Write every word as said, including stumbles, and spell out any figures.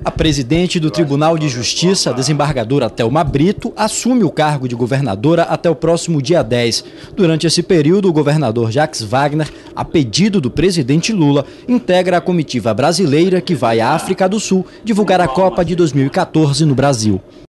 A presidente do Tribunal de Justiça, a desembargadora Thelma Brito, assume o cargo de governadora até o próximo dia dez. Durante esse período, o governador Jacques Wagner, a pedido do presidente Lula, integra a comitiva brasileira que vai à África do Sul divulgar a Copa de dois mil e quatorze no Brasil.